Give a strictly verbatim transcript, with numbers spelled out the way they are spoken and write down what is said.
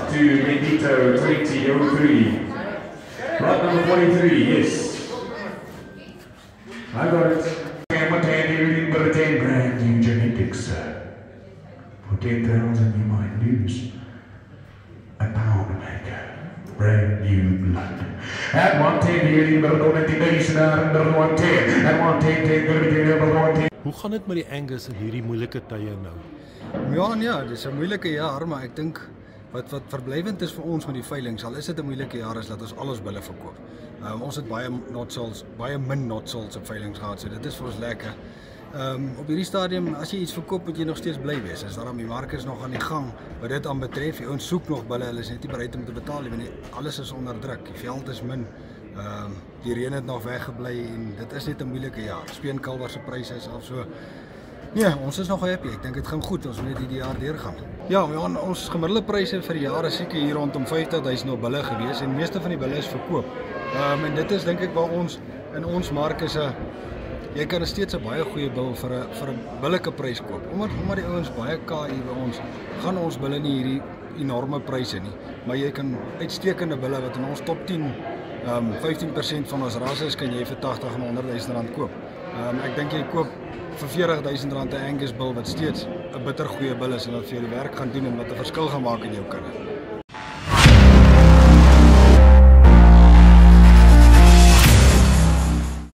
to Bendito twenty oh three. Lot number forty-three, yes. I got it. What ten but ten brand new genetics, sir. For ten thousand you might lose a pound maker. Brand new blood. At one ten hierdie beroemde naar number one ten. At one ten ten number one ten. Hoe gaan dit met die Angus in hierdie moeilike tye nou? Ja, ja, dis 'n moeilike jaar, maar ek dink wat wat verblywend is vir ons met die veilings, al is dit 'n moeilike jaar, is dat ons al ons bulle verkoop. Um, ons het baie notsels, baie min notsels op veilings gehad, so dit is vir ons lekker. Um, op hierdie stadium, as jy iets verkoop, moet jy nog steeds bly wees. As daarom die mark is nog aan die gang, wat dit aan betref, die ouens soek nog bulle, hulle is net nie bereid om te betaal nie, want alles is onder druk, die veld is min. Um, die reën het nog weggebly en dit is net 'n moeilike jaar. Speenkalwer se pryse is af, so ja, ons is nog happy. Ek dink dit gaan goed. Ons moet net hierdie jaar deurgaan. Ja, ja, ons gemiddelde pryse vir die jaar is seker hier rondom vyftig duisend op bulle gewees en meeste van die bulle is verkoop. Um, en dit is dink ek waar ons in ons mark is 'n jy kan steeds 'n baie goeie bil vir 'n vir 'n billike prys koop. Omdat omdat die ouens baie K U by ons gaan ons bulle nie hierdie enorme pryse nie, maar jy kan uitstekende bulle wat in ons top tien um, vyftien persent van ons rasse is, kan jy vir tagtig en honderd duisend rand koop. Um, ek dink jy koop vir veertig duisend rand 'n Angus bil wat steeds 'n bitter goeie bil is en wat vir jou die werk gaan doen en wat 'n verskil gaan maak in jou kudde.